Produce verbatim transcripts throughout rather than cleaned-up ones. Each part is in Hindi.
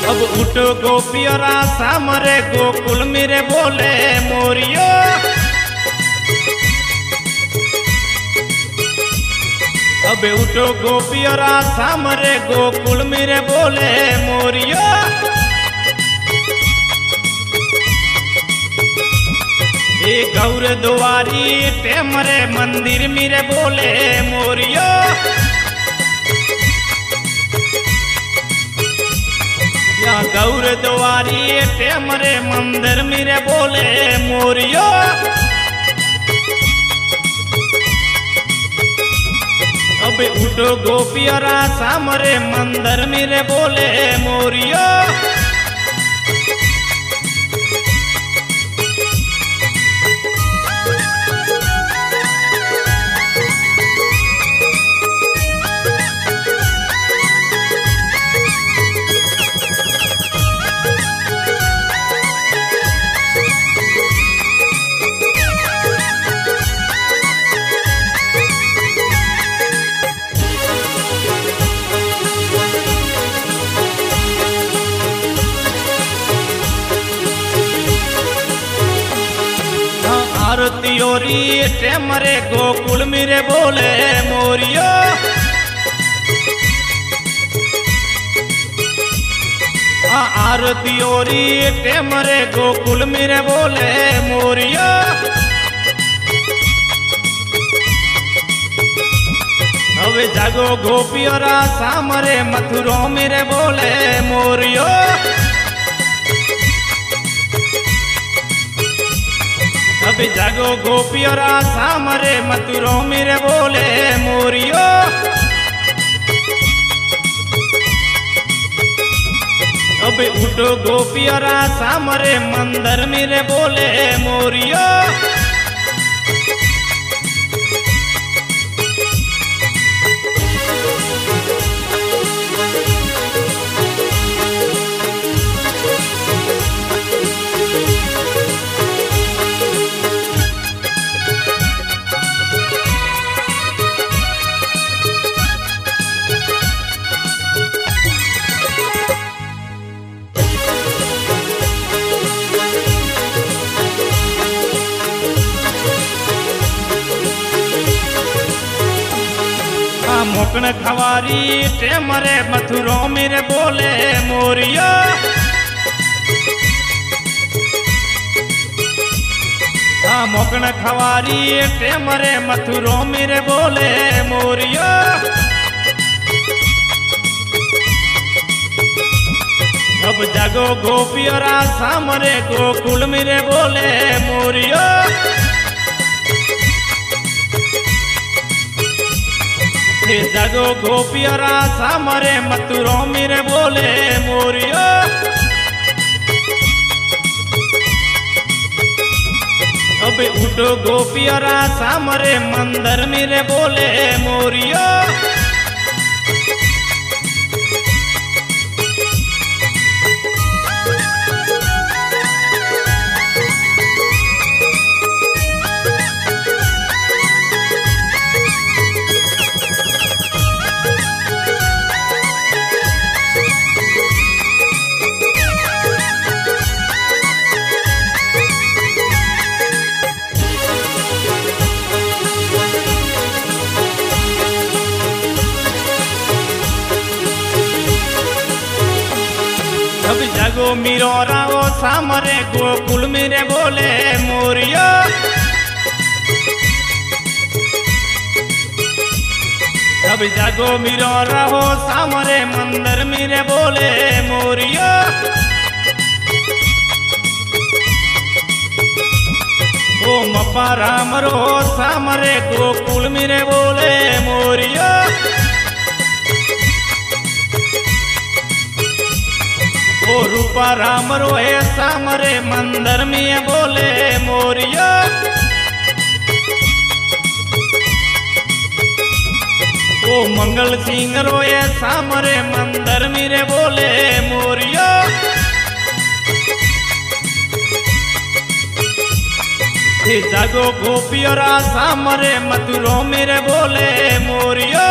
अब उठो गोपियरा सामरे गोकुल मेरे बोले मोरियो। अब उठो गोपियरा सामरे गोकुल मेरे बोले मोरियो। ए गौर दुआरी टेमरे मंदिर मेरे बोले मोरियो। या गौर दुआरी टेमरे मंदिर मेरे बोले मोरियो। अब उठो गोपियरा सामरे मंदिर मेरे बोले मोरियो। आरती ओरी टेमरे गोकुल मेरे बोले मोरियो। आरती ओरी टेमरे गोकुल मेरे बोले मोरियो। हवे जागो गोपियरा सामरे मथुरो मेरे बोले मोरियो। अभी जागो गोपियरा सामरे मथुरो मेरे बोले मोरियो। अभी उठो गोपियरा सामरे मंदिर मेरे बोले मोरियो। मोकन खवारी टेमरे मथुरो मेरे बोले मोरियो। हाँ मोकन खवारी टेमरे मथुरो मेरे बोले मोरियो। अब जागो गोपियरा सामरे गोकुल मेरे बोले मोरियो। जागो गोपियरा सामरे मथुरो मेरे बोले मोरियो। अब उठो गोपियरा सामरे मंदिर मेरे बोले मोरियो। अभी जागो मीरो राओ सामरे गोकुल मेरे बोले मोरियो। अभी जागो मीरो राओ सामरे मंदिर मेरे बोले मोरियो। ओ मप्पा राम रो सामरे गोकुल मेरे बोले मोरियो। ओ रूपा राम रोए सामरे मंदिर में बोले मोरियो। ओ मंगल सिंह रोए सामरे मंदिर मेरे बोले मोरियो। जागो गोपियरा सामरे मथुरो मेरे बोले मोरियो।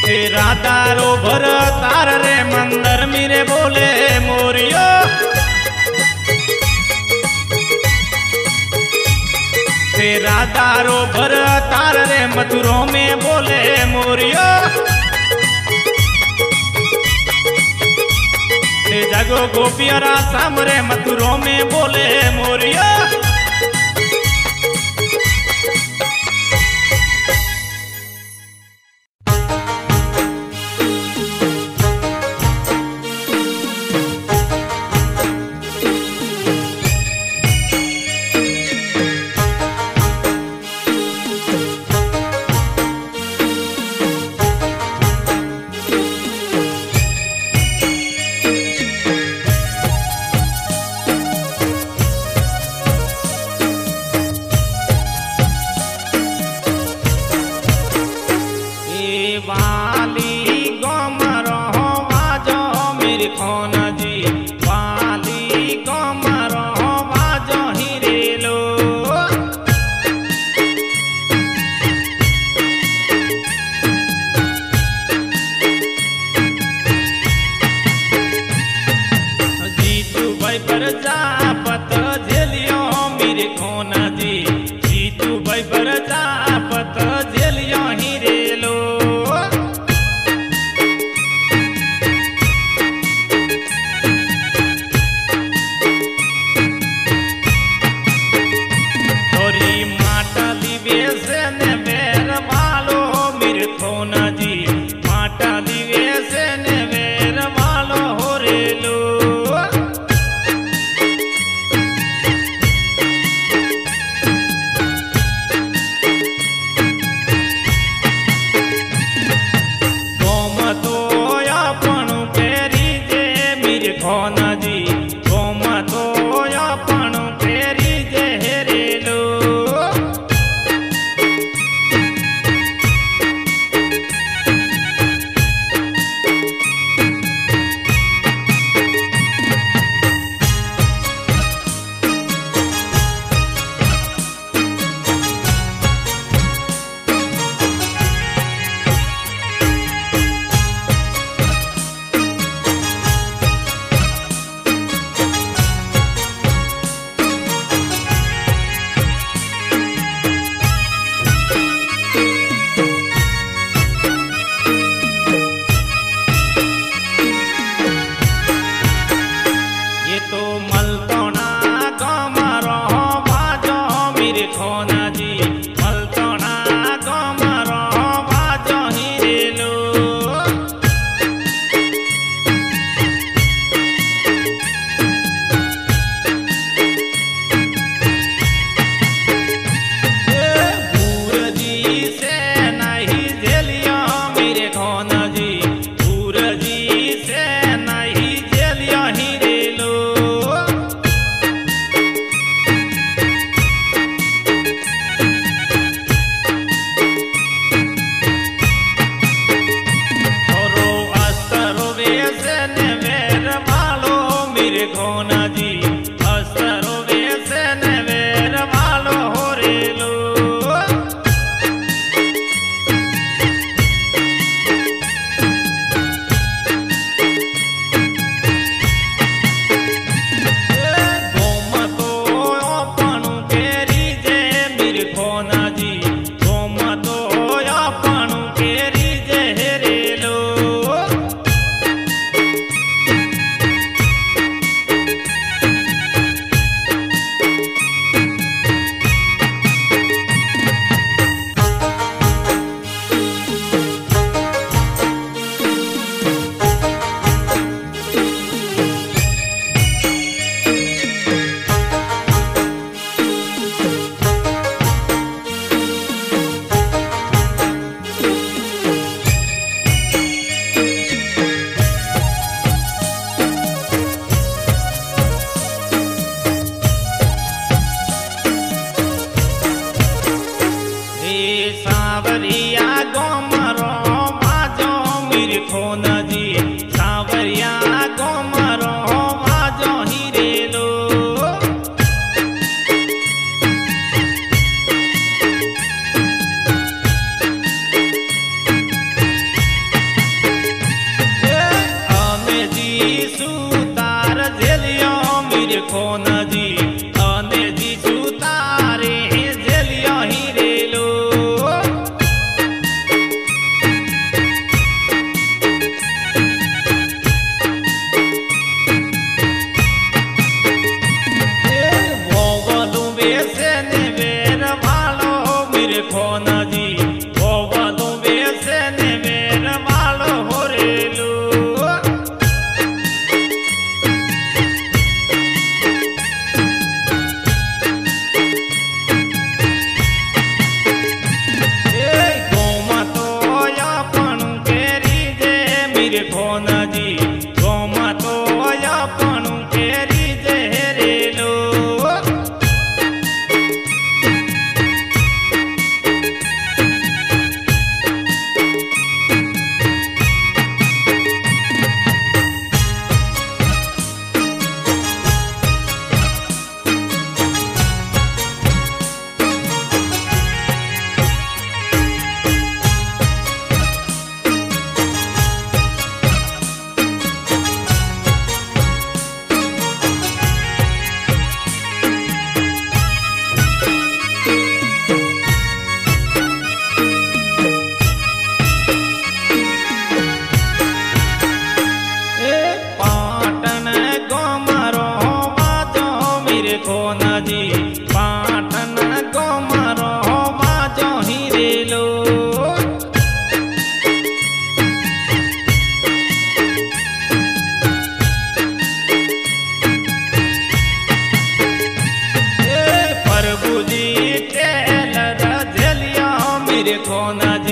तेरा दारो भर तार रे मंदर मेरे बोले मोरियो। तेरा दारो भर तार रे मथुरों में बोले मोरियो। ते जगो गोपियरा सामरे मथुरों में बोले मोरियो।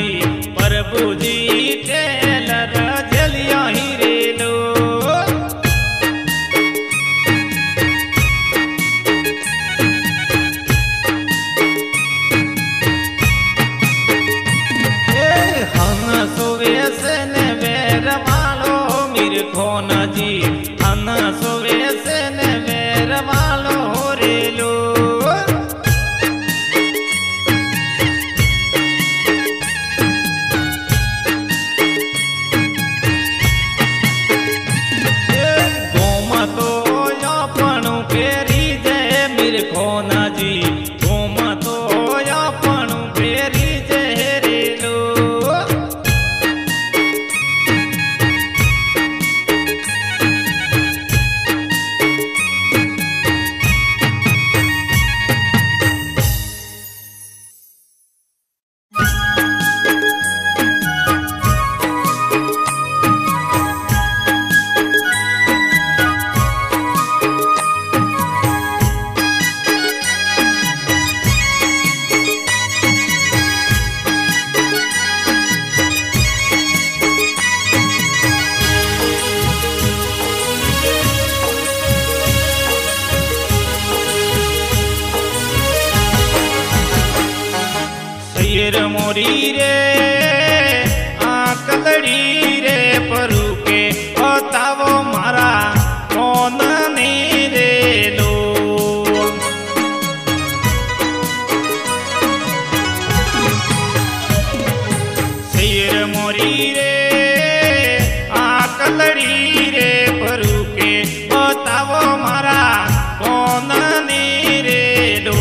जी प्रभु जी टेलर जलिया ही रेलो। खोन जी अन सोवे से ने मेर वालो रेलो। गोम तो यापणु फेरी जय मेर खोन जी गोम तो यापणु फेरी जय रेलो। सिर मोरी रे आंकलड़ी रे परू के बतावो मारा कौन ने रे लो। सिर मोरी रे आंकलड़ी रे परू के बतावो मारा कौन ने रे लो।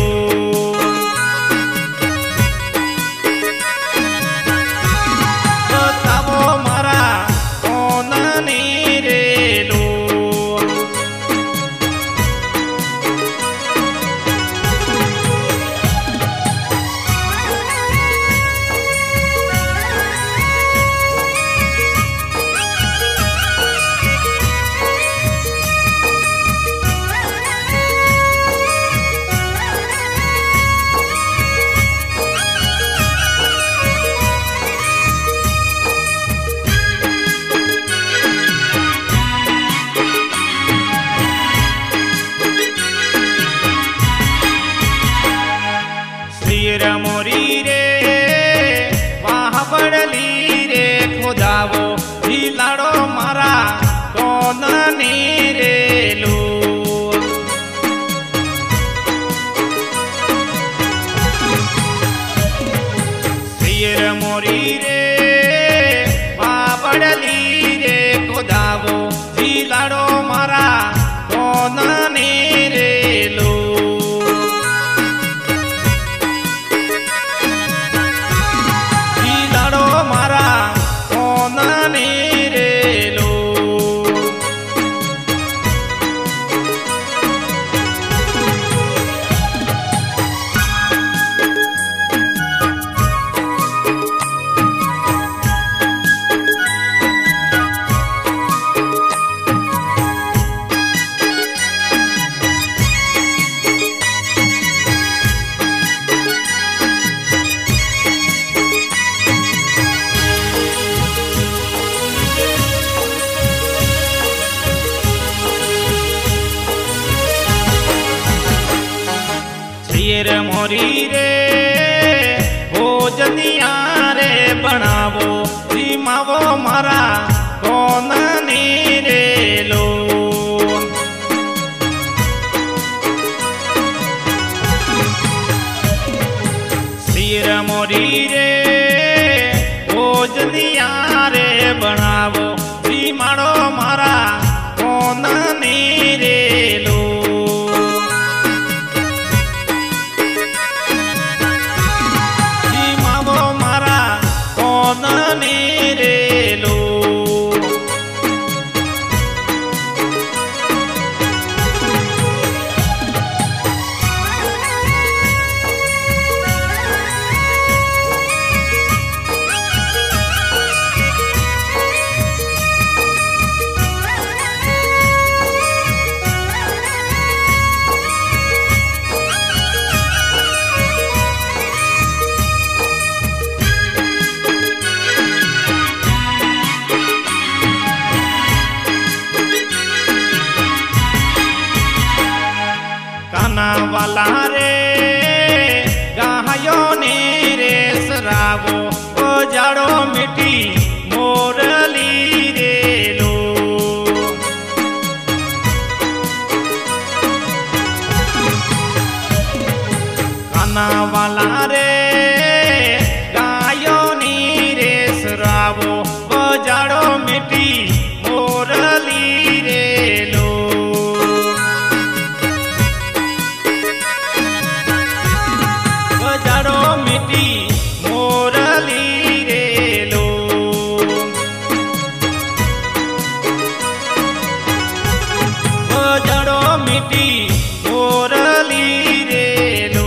मोरी रे वाह बड़ली रे खुदावो लाड़ो मारा कौन ने रे लो। सिर मोरी रे वाह बड़ली रे खुदावो लाड़ो मारा कौन ने रे लो। मारा कौन ने रे लो। सिर मोरी रे भोजनिया रे बनावो सीमावो मारा कौन ने रे लो। सिर मोरी रे भोजनिया रे बनावो सीमाड़ो मारा कौन ने रे लो। मीठी मोरली रे लो। काना वाला रे गायो नी रे सरावो बजाड़ो मीठी मोरली रे लो। बजाड़ो मीठी मोरली रे लो। बजाड़ो मीठी मोरली रे लो।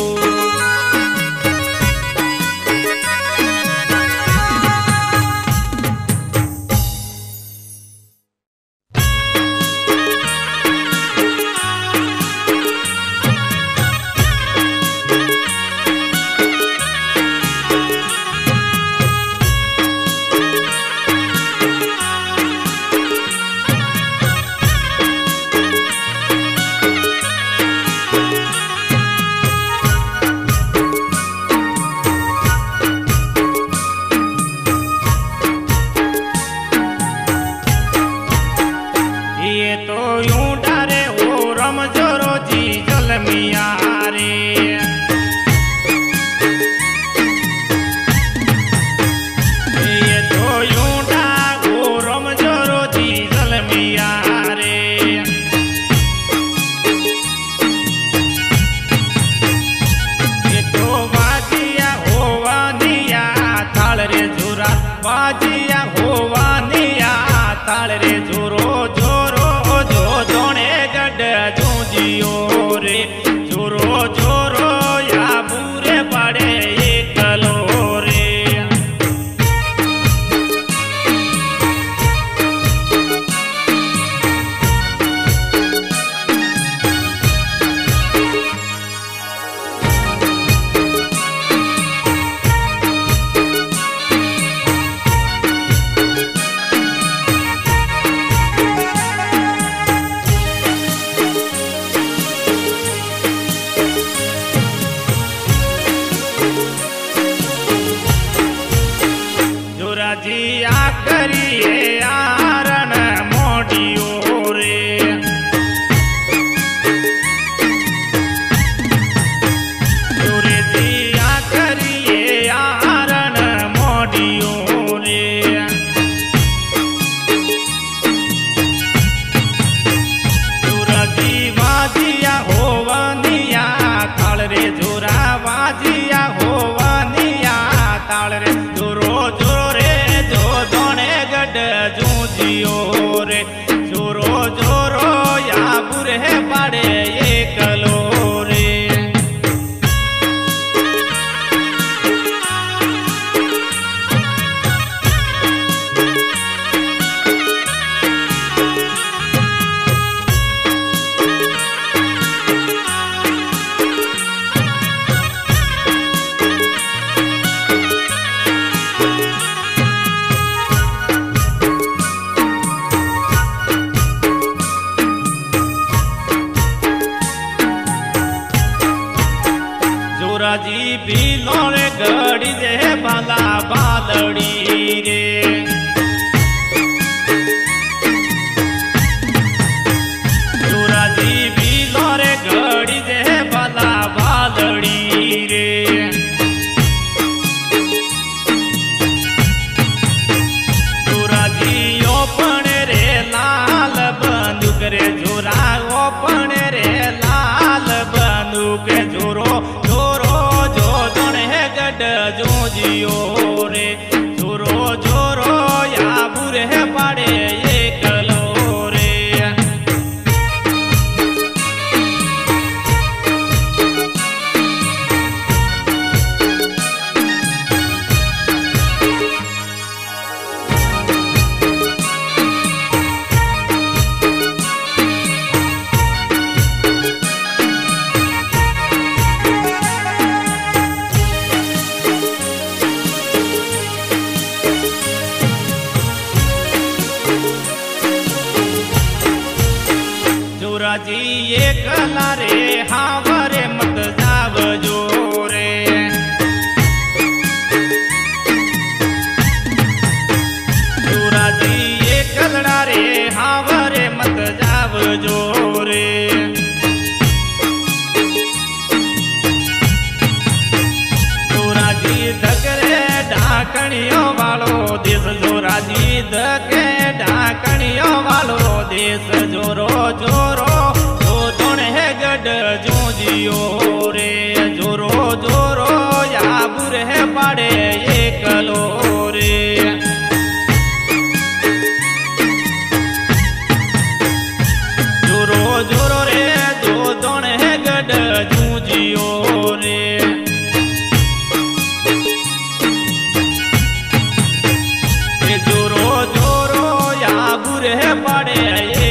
ये तो यूं डारे ओ रमजो रोजी जलमिया रे। ये तो यूं डा ओ रमजो रोजी जलमिया रे। ये तो वाजिया होवा निया ताल रे जोरा वाजिया होवा निया ताल रे जोरो जोरो जो जोने गड जूजियो रे जोरो जोरो या पूरे पड़े एकलो रे। जोरा जी आ करिए आरण मोडियो रे। जोरे जी आ करिए आरण मोडियो रे। जोरा जी वाजिया होवनिया ताल रे जोरा वाजिया होवनिया ताल रे जोरो जोरो रे जो दोने गड जूजियो रे जोरो जोरो या बुरे पड़े एकलो रे। जोरा जी बिलोरे गड़ी दे बाला बालड़ी रे। जोरा जी बिलोरे गड़ी दे बाला बालड़ी रे। जोरा जी ओपन रे लाल बंदूक रे जोरा ओपन रे लाल बंदूक जोरो जूजियो रे जोरो जोरो या बुरे पड़े एकलो रे। जी एकला रे हावरे मत जावजो रे। विध के ढाकणियों वालो देश जोरो जोरो जो जोण है गड जूजियो रे जोरो जोरो या बुरे है पाड़े एकलो रे जोरो जोरो रे जो जोण है गड जूजियो रे जोरो जोरो या बुरे पाड़े